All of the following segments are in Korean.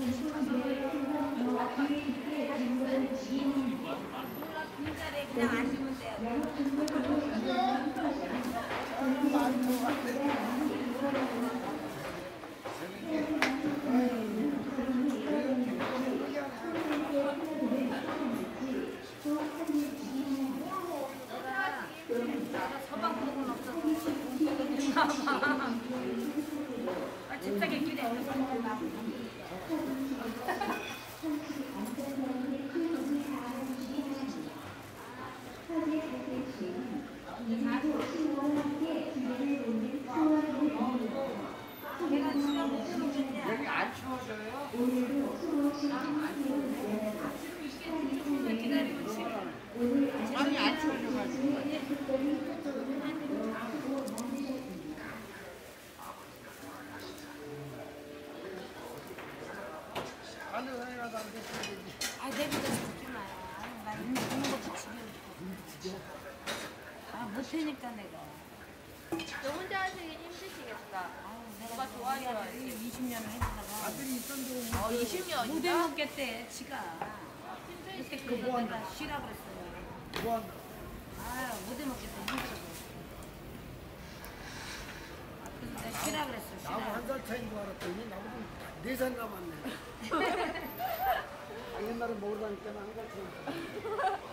그냥 앉으면 돼요. 서방복은 없어서 집사계 길에 여기 안 추워져요? 아니 안 추워져가지고. 아니 왜 나도 안 됐어? 아 내비도 죽지 마요. 나 있는 것도 집에 아 못하니까 내가. 너 혼자 하시긴 힘드시겠다. 누가 도와줘야지. 20년을 했다가 아들이 있던데. 20년이나? 못 해먹겠대 지가. 그때 그거 내가 쉬라 그랬어요. 뭐한? 아 못 해먹겠대 힘들어서. 그래서 내가 쉬라 그랬어. 나하고 쉬라. 한 살 차이인 줄 알았더니 나보다 4살 남았네. 아, 옛날에 먹으러 다닐 때는 한 살 차이.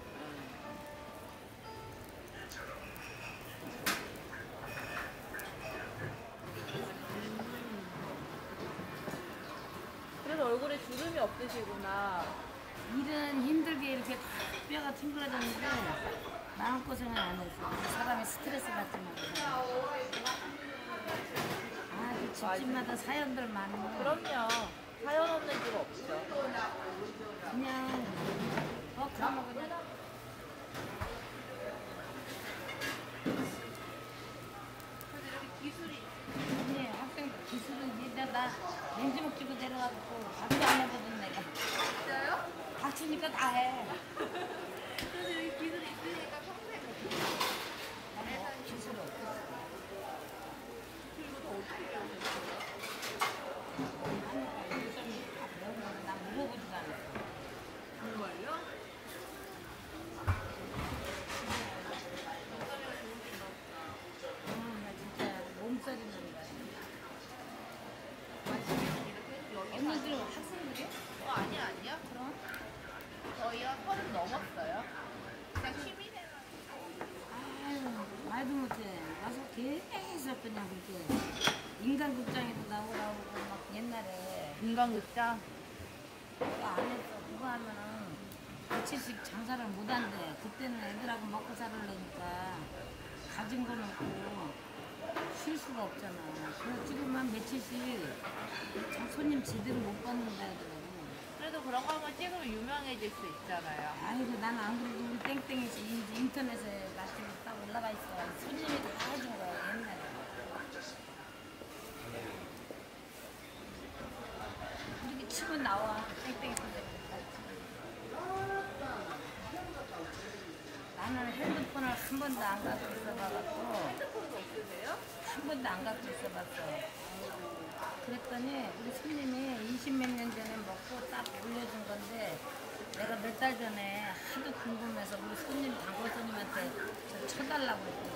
그래서 얼굴에 주름이 없으시구나. 일은 힘들게 이렇게 뼈가 튕겨졌는데 마음고생은 안 했어. 사람이 스트레스 받지 말고. 그 집집마다 사연들 많고 그럼요. 사연 없는 집 없죠. 그냥 그러면 그냥 아니 학생 기술은 이제 나 렌즈목 쥐고 내려가고 밥도 안 해보던 내가 진짜요? 다치니까 다 해. 그래서 여기 기술이 있으니까 평생 기술 없어. 그리고 더 어떻게 배우셨어요? 나 물어보지도 않았어. 정말요? 나 진짜 몸살이 난다. 언니들 학생들이? 아니야. 그럼? 저희가 30 넘었어요. 그냥 취미생활. 아유, 말도 못해. 와서 계속 그냥 그렇게 인간극장에도 나오고 막 옛날에 인간극장? 그거 안 했어. 그거 하면은 며칠씩 장사를 못 한대. 그때는 애들하고 먹고 살으려니까 가진 건 없고 쉴 수가 없잖아. 그래서 지금만 며칠씩 손님 제대로 못 받는다 하더라고. 그래도 그런 거 한번 찍으면 유명해질 수 있잖아요. 아이고 나는 안 그래도 우리 땡땡이 씨 인터넷에 나중에 딱 올라가 있어. 손님이 다 해준 거야 옛날에. 이렇게 치면 나와 땡땡이 선생님. 나는 핸드폰을 한 번도 안 갖고 있어봐갖고 핸드폰도 없으세요? 한 번도 안 갖고 있어봤어. 그랬더니 우리 손님이 20몇 년 전에 먹고 딱 올려준 건데 내가 몇 달 전에 하도 궁금해서 우리 손님 단골 손님한테 쳐달라고 했거든.